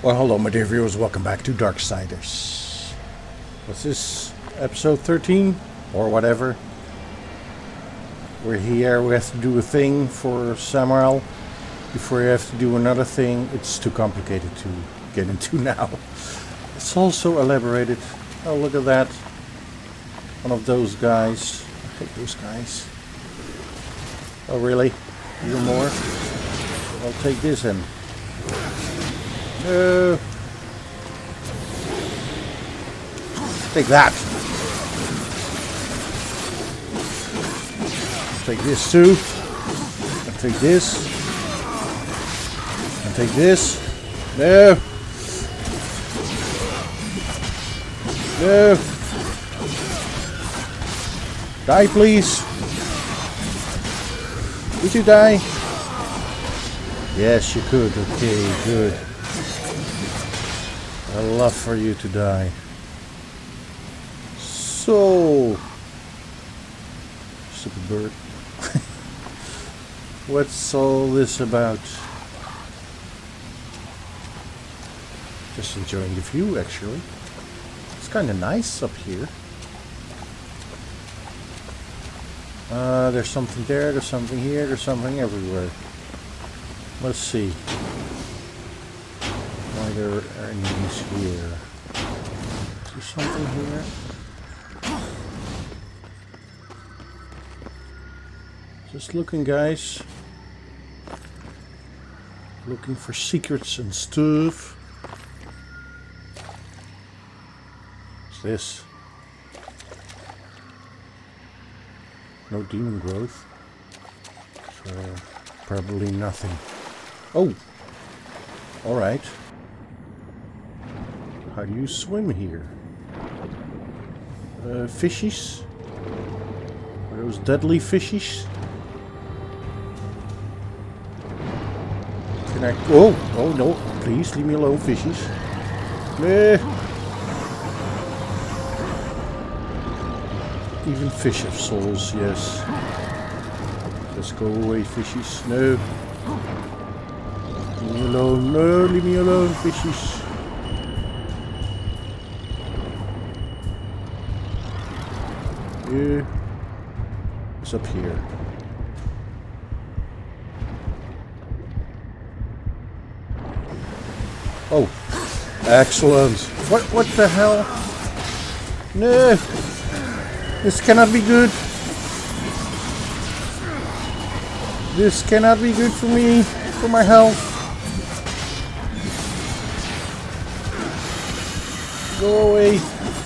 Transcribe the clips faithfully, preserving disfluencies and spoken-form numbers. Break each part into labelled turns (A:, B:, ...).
A: Well, hello, my dear viewers. Welcome back to Darksiders. What's this? Episode thirteen? Or whatever. We're here. We have to do a thing for Samuel. Before you have to do another thing. It's too complicated to get into now. It's also elaborated. Oh, look at that. One of those guys. I hate those guys. Oh, really? Even more? I'll take this in. No. Take that. Take this too. And take this. And take this. No. No. Die, please. Would you die? Yes, you could. Okay, good. I'd love for you to die. So, stupid bird. What's all this about? Just enjoying the view, actually. It's kind of nice up here. Uh, there's something there, there's something here, there's something everywhere. Let's see. Why there are enemies here? Is there something here? Just looking, guys. Looking for secrets and stuff. What's this? No demon growth. So, probably nothing. Oh! Alright. How do you swim here? Uh, fishies? Are those deadly fishies? Can I... Oh! Oh no! Please leave me alone, fishies. Meh! Even fish have souls, yes. Let's go away, fishies. No! Leave me alone. No! Leave me alone, fishies. Yeah. What's up here? Oh, excellent. What, what the hell? No, this cannot be good. This cannot be good for me, for my health. Go away.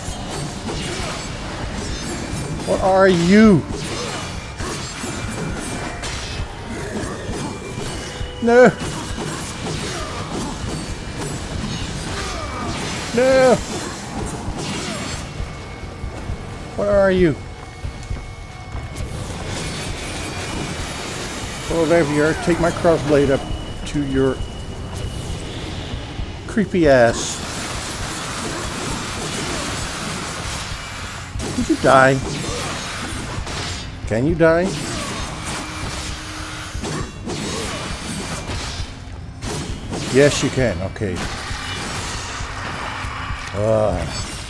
A: What are you? No. No. What are you? Oh, there you are. Take my crossblade up to your creepy ass. Did you die? Can you die? Yes, you can. Okay. Ah.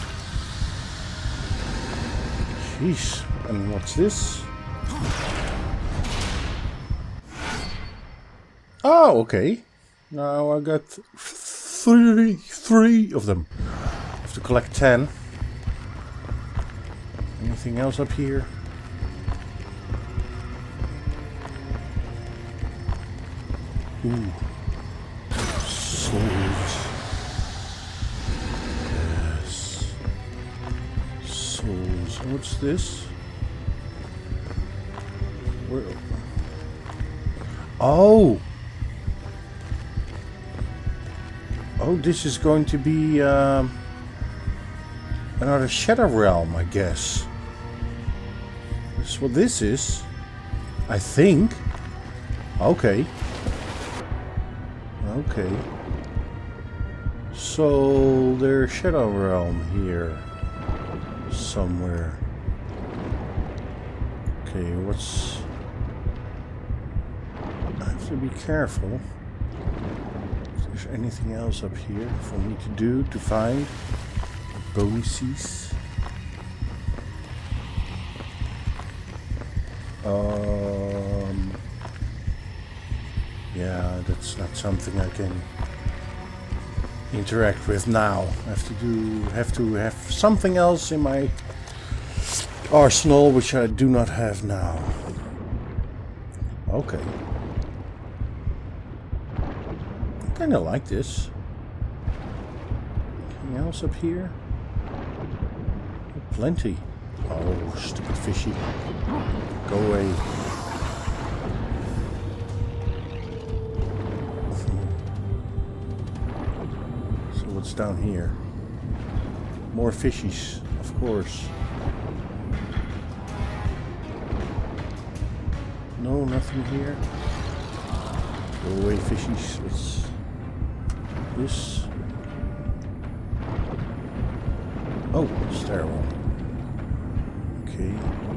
A: Jeez. And what's this? Oh, okay. Now I got three, three of them. I have to collect ten. Anything else up here? Ooh. Souls. Yes. Souls. What's this? Where? Oh! Oh, this is going to be um, another Shadow Realm, I guess. That's what this is. I think. Okay. Okay. So there's Shadow Realm here somewhere. Okay, what's... I have to be careful. there's anything else up here for me to do, to find. Bonuses. Um, yeah, that's not something I can interact with now. I have to do, have to have something else in my arsenal, which I do not have now. Okay. I kind of like this. Anything else up here? Plenty. Oh, stupid fishy. Go away. So what's down here? More fishies, of course. No, nothing here. Go away, fishies. What's this? Oh, stairwell. Okay.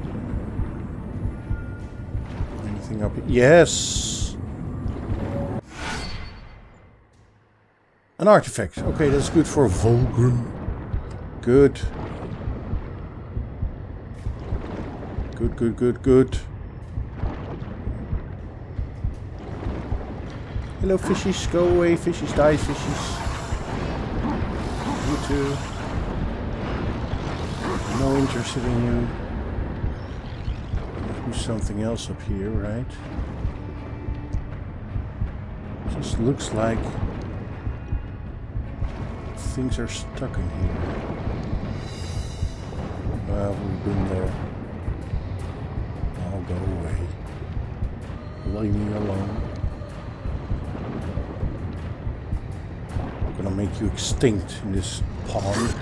A: Anything up here? Yes! An artifact. Okay, that's good for Vulgrim. Good. Good, good, good, good. Hello, fishies. Go away, fishies. Die, fishies. You too. No interested in you. There's something else up here, right? Just looks like things are stuck in here. Well, we've been there. I'll go away. Leave me alone. I'm gonna make you extinct in this pond.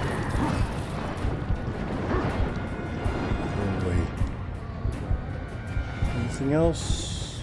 A: Anything else?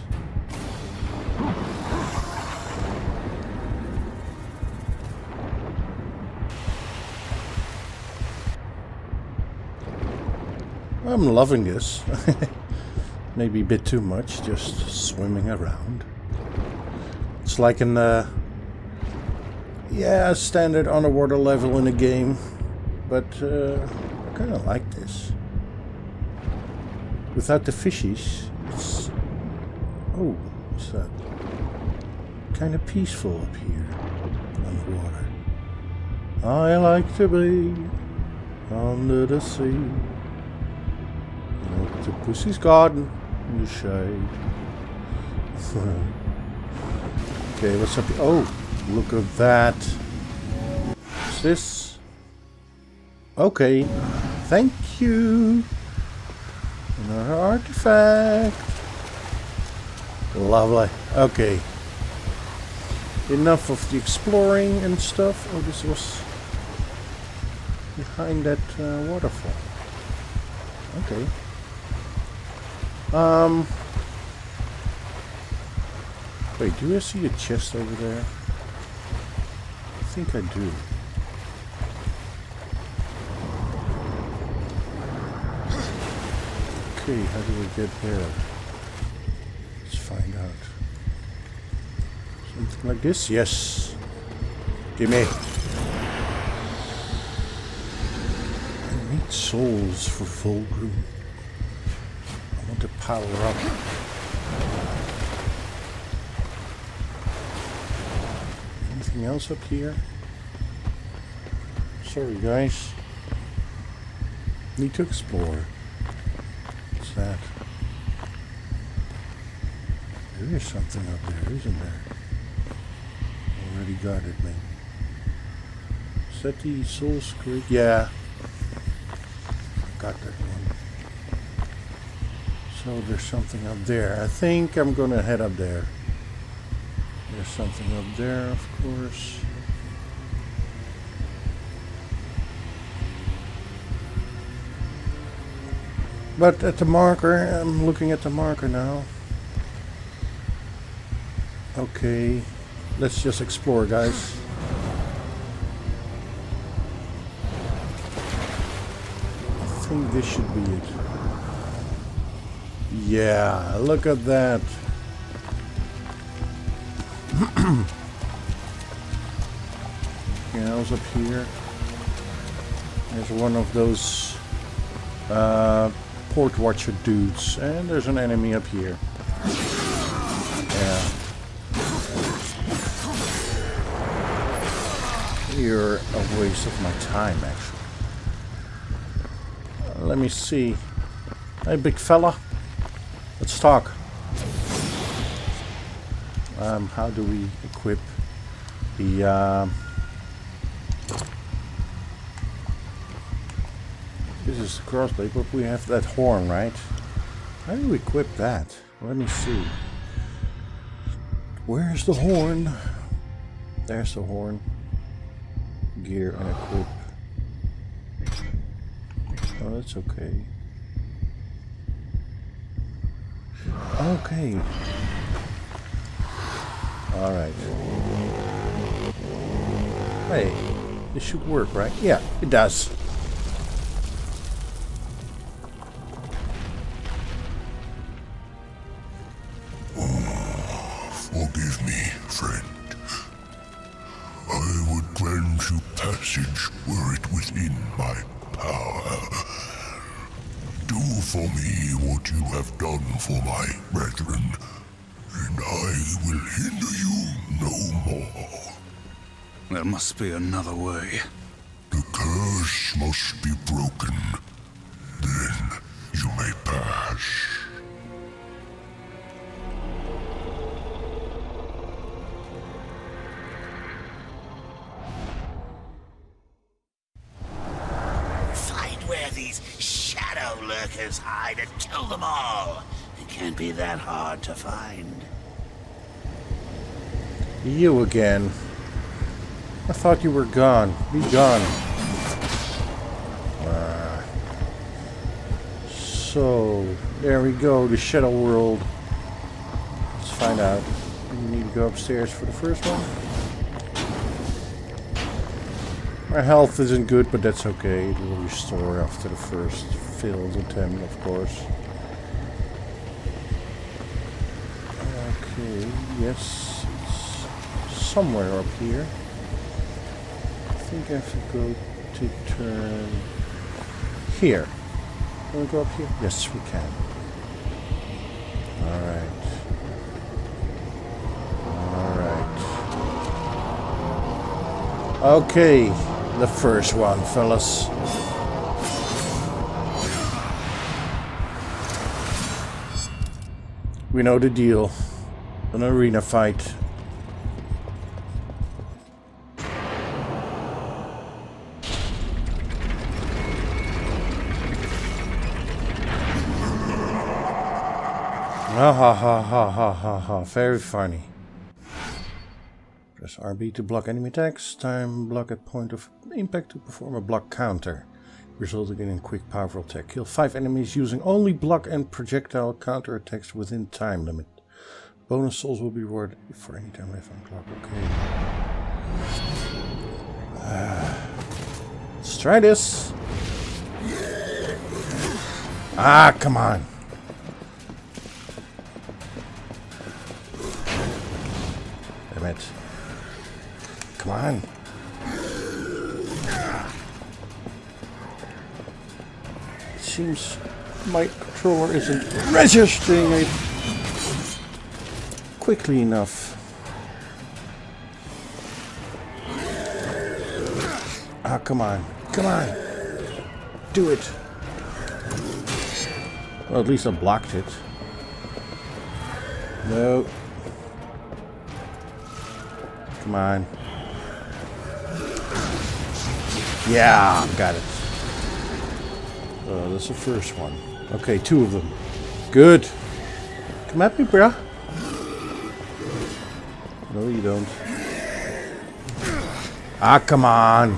A: I'm loving this. Maybe a bit too much, just swimming around. It's like an, uh, yeah, standard underwater level in a game, but uh, I kind of like this. Without the fishies. It's, oh, what's that? Kind of peaceful up here on the water. I like to be under the sea. Up to Pussy's garden in the shade. Okay, what's up here? Oh, look at that. What's this? Okay, thank you. Another artifact. Lovely. Okay. Enough of the exploring and stuff. Oh, this was behind that uh, waterfall. Okay. Um. Wait, do I see a chest over there? I think I do. Okay, how do we get there? Let's find out. Something like this? Yes. Gimme. I need souls for Vulgrim. I want to power up. Anything else up here? Sorry guys. Need to explore. What's that? There is something up there, isn't there? Already guarded me. Is that the Soul Screed? Yeah. I got that one. So there's something up there. I think I'm gonna head up there. There's something up there, of course. But at the marker, I'm looking at the marker now. Okay, let's just explore, guys. I think this should be it. Yeah, look at that. Anything else up here? There's one of those uh, port watcher dudes, and there's an enemy up here. Yeah. You're a waste of my time, actually. Uh, let me see. Hey, big fella. Let's talk. Um, how do we equip the... Uh, this is the crossblade, but we have that horn, right? How do we equip that? Let me see. Where's the horn? There's the horn. Gear and equip. Oh, that's okay. Okay. Alright. Hey, this should work, right? Yeah, it does.
B: Forgive me, friend. I would grant you passage were it within my power. Do for me what you have done for my brethren, and I will hinder you no more.
C: There must be another way.
B: The curse must be broken. Then you may pass.
D: Shadow lurkers hide and kill them all. It can't be that hard to find.
A: You again. I thought you were gone. Be gone. Uh, so, there we go. The Shadow World. Let's find out. We need to go upstairs for the first one. My health isn't good, but that's okay. It will restore after the first failed attempt, of course. Okay, yes, it's somewhere up here. I think I have to go to turn here. Can we go up here? Yes, we can. Alright. Alright. Okay. The first one, fellas. We know the deal. An arena fight. Ha ha ha ha ha ha ha. Very funny. Press R B to block enemy attacks. Time block at point of impact to perform a block counter, resulting in a quick powerful attack. Kill five enemies using only block and projectile counter attacks within time limit. Bonus souls will be rewarded for any time left on clock. Okay. Uh, let's try this. Ah, come on. Damn it. Come on. It seems my controller isn't registering it quickly enough. Ah, come on. Come on. Do it. Well, at least I blocked it. No. Come on. Yeah, got it. Oh, that's the first one. Okay, two of them. Good. Come at me, bruh. No, you don't. Ah, come on.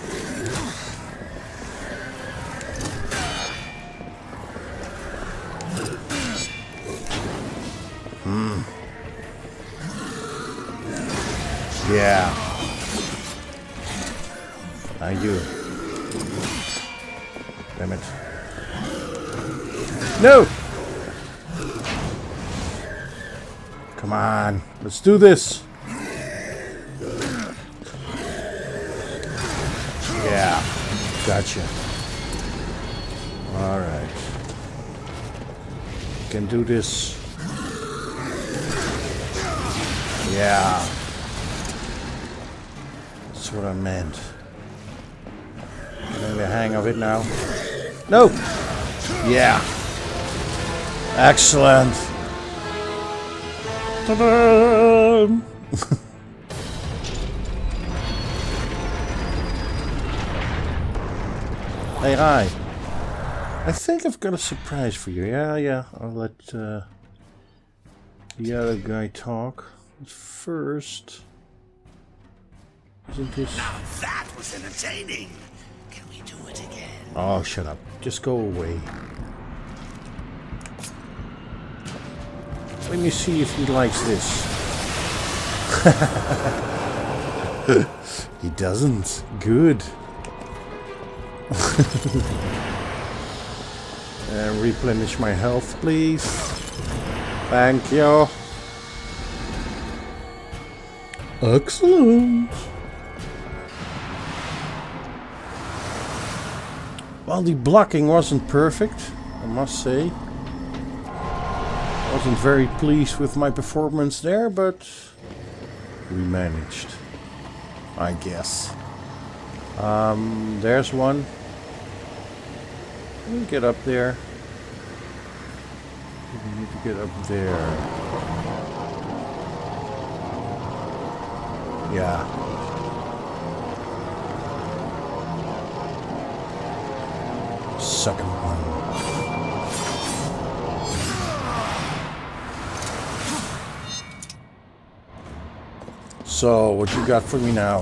A: Hmm. Yeah. I do. Damn it. No! Come on. Let's do this. Gotcha. Alright. Can do this. Yeah. That's what I meant. Getting the hang of it now. No! Yeah. Excellent. Ta-da! Hey, hi. I think I've got a surprise for you. Yeah, yeah. I'll let uh, the other guy talk. But first... Isn't this...
D: Now that was entertaining. Can we do it again?
A: Oh, shut up. Just go away. Let me see if he likes this. He doesn't. Good. And replenish my health, please. Thank you. Excellent. Well, the blocking wasn't perfect, I must say. Wasn't very pleased with my performance there, but we managed, I guess. Um, there's one. Let me get up there. We need to get up there. Yeah. Second one. So, what you got for me now?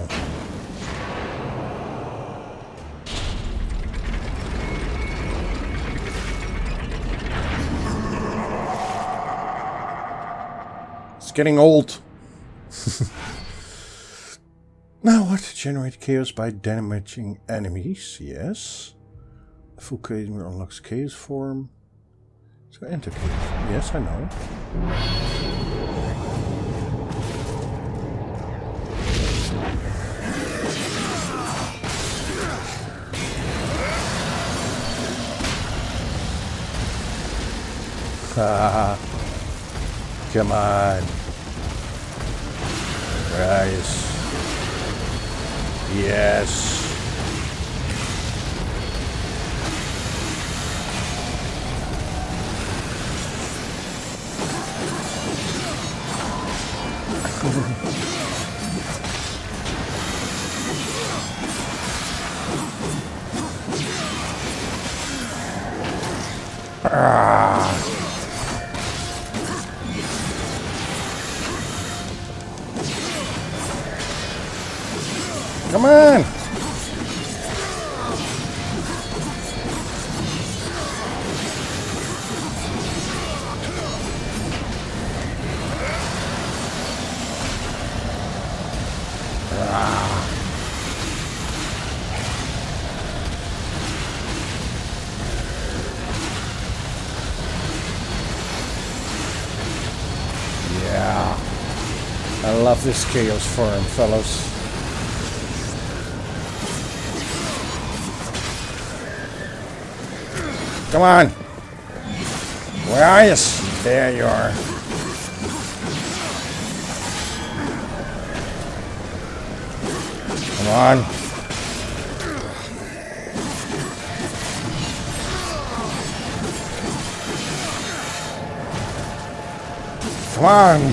A: It's getting old. Now what? Generate chaos by damaging enemies. Yes. Full chaos unlocks chaos form. So enter chaos. Yes, I know. Haha. Come on. Rise. Yes. Ah. Come on! Ah. Yeah. I love this chaos form, fellows. Come on! Where are you? There you are. Come on. Come on.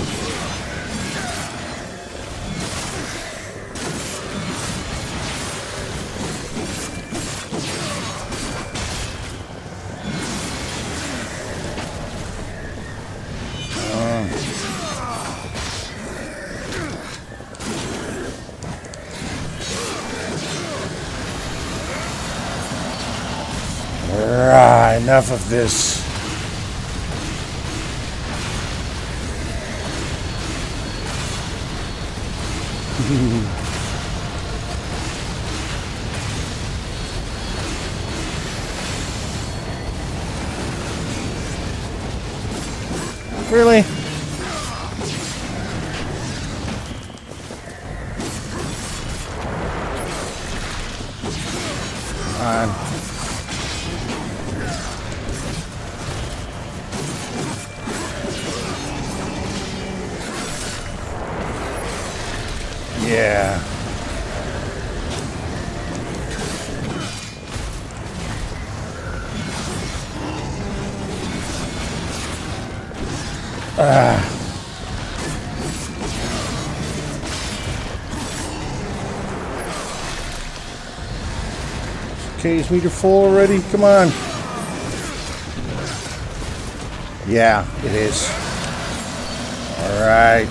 A: Ah, enough of this. Really? Yeah. Ah. Okay, is meter full already? Come on. Yeah, it is. All right.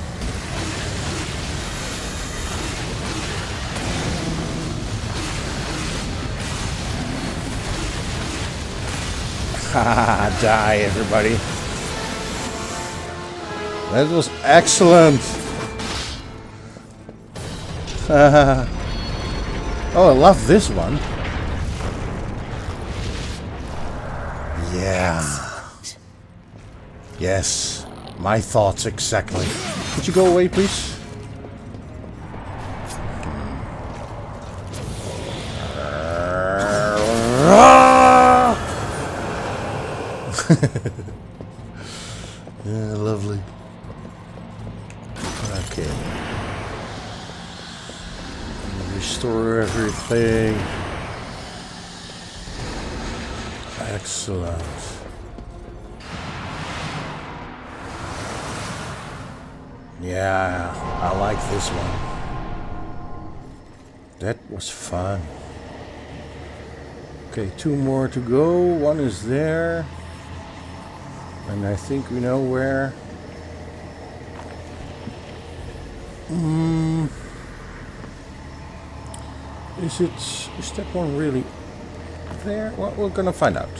A: Haha, die, everybody. That was excellent. Oh, I love this one. Yeah. Yes, my thoughts exactly. Could you go away, please? Yeah, lovely. Okay. Restore everything. Excellent. Yeah, I like this one. That was fun. Okay, two more to go. One is there. And I think we know where. Mm. Is it... Is that one really there? Well, we're gonna find out.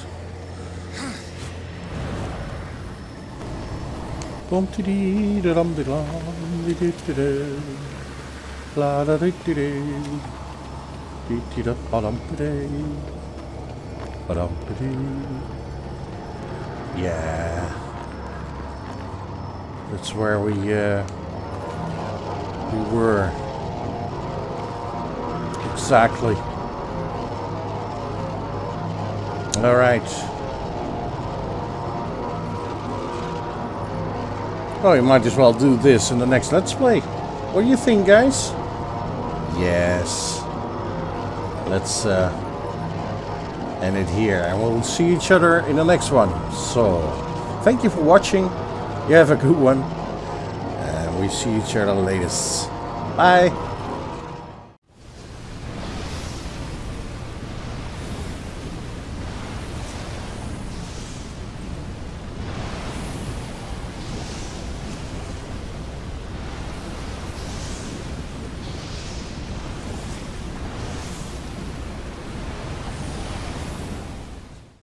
A: Bum ti dee da dum di dum di di di di la da di di di di di da ba dum di ba dum di. Yeah, that's where we uh, we were exactly. All right. Oh, you might as well do this in the next Let's Play. What do you think, guys? Yes. Let's uh, end it here, and we'll see each other in the next one. So, thank you for watching. You have a good one, and we see each other latest. Bye.